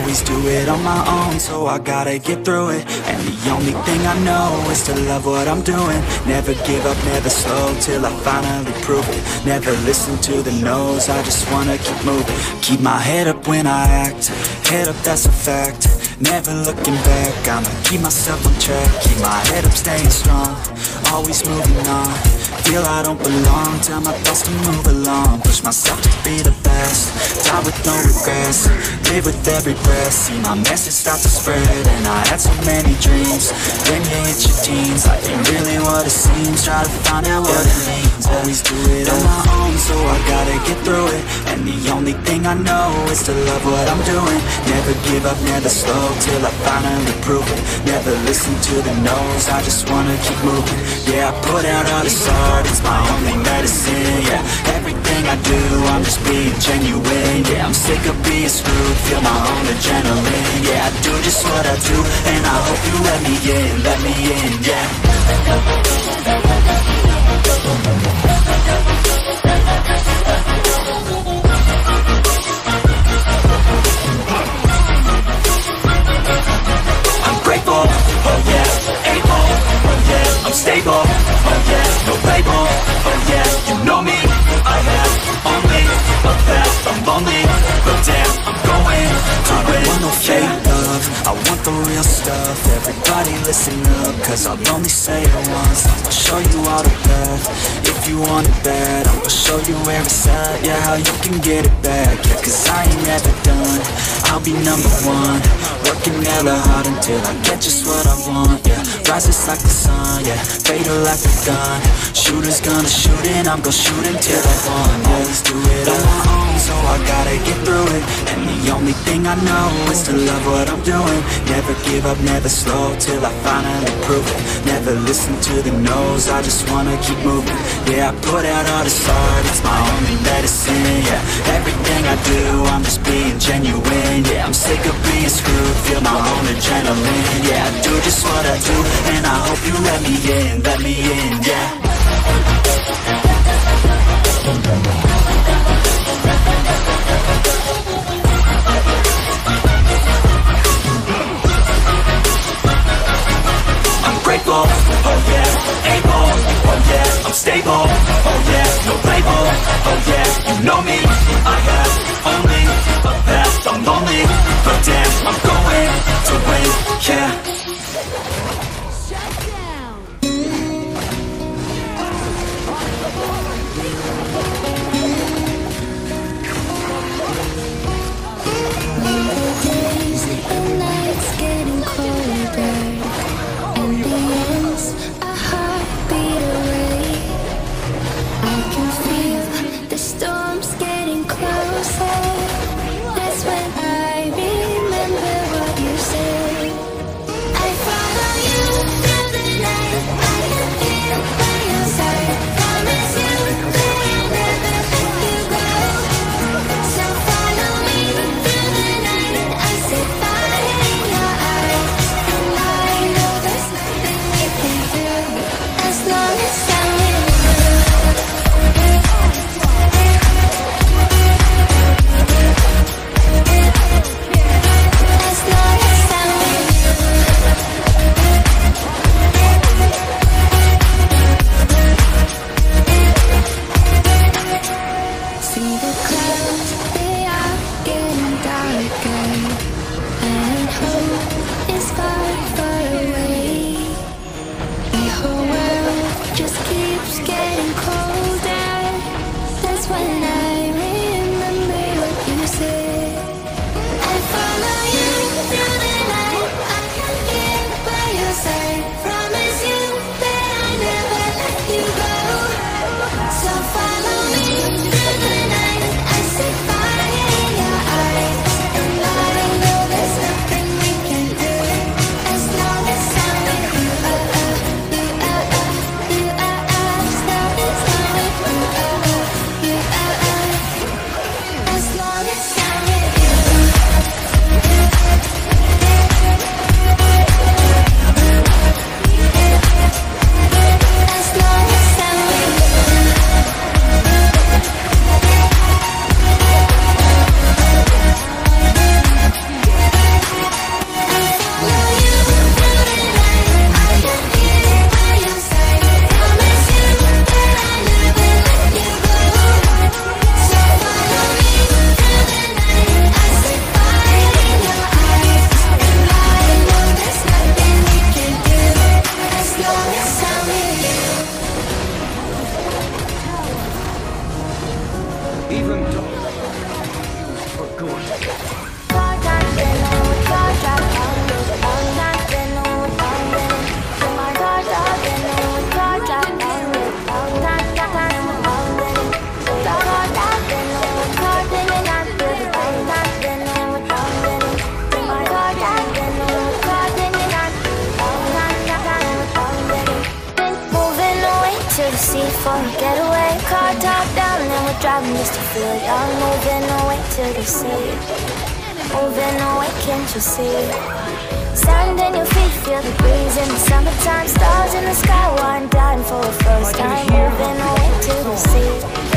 always do it on my own, so I gotta get through it. And the only thing I know is to love what I'm doing. Never give up, never slow, till I finally prove it. Never listen to the no's, I just wanna keep moving. Keep my head up when I act, head up, that's a fact. Never looking back, I'ma keep myself on track. Keep my head up, staying strong, always moving on. Feel I don't belong, tell my thoughts to move along. Push myself to be the best, die with no regrets. Live with every breath, see my message start to spread. And I had so many dreams, then you hit your teens. Life ain't really what it seems, try to find out what it means. Always do it on my own, so I gotta get through it. And the only thing I know is to love what I'm doing. Never give up, never slow, till I finally prove it. Never listen to the no's, I just wanna keep moving. Yeah, I put out all this art, it's my only medicine. Yeah, everything I do, I'm just being genuine. Yeah, I'm sick of being screwed, feel my own adrenaline. Yeah, I do just what I do, and I hope you let me in, yeah. I'm grateful, oh yeah, able, oh yeah, I'm stable, oh yeah, no label, oh yeah, you know me, I have only a path, I'm lonely, but damn, I'm going to win. I don't want no fake love, I want the real stuff. Everybody listen up, cause I'll only say it once. I'll show you all the path, if you want it bad. I'll show you where it's at, yeah, how you can get it back. Yeah, cause I ain't never done, I'll be number one. Working hella hard until I get just what I want, yeah. Rises like the sun, yeah, fatal like a gun. Shooters gonna shoot and I'm gonna shoot until I won. Always do it on my own, so I gotta get through it. And the only thing I know is to love what I'm doing. Never give up, never slow, till I finally prove it. Never listen to the no's, I just wanna keep moving. Yeah, I put out all this art, it's my only medicine. Yeah, everything I do, I'm just being genuine. Yeah, I'm sick of being screwed, feel my own adrenaline. Yeah, I do just what I do, and I hope you let me in, yeah. I'm grateful, oh yeah, able, oh yeah, I'm stable, oh yeah, no label, oh yeah, you know me, I have only a path, I'm lonely, but damn, I'm going to win, yeah. seat for a getaway. Car top down and we're driving just to feel young. Moving away to the sea, moving away, can't you see? Sand in your feet, feel the breeze in the summertime. Stars in the sky, one dying for the first time. Moving away to the sea.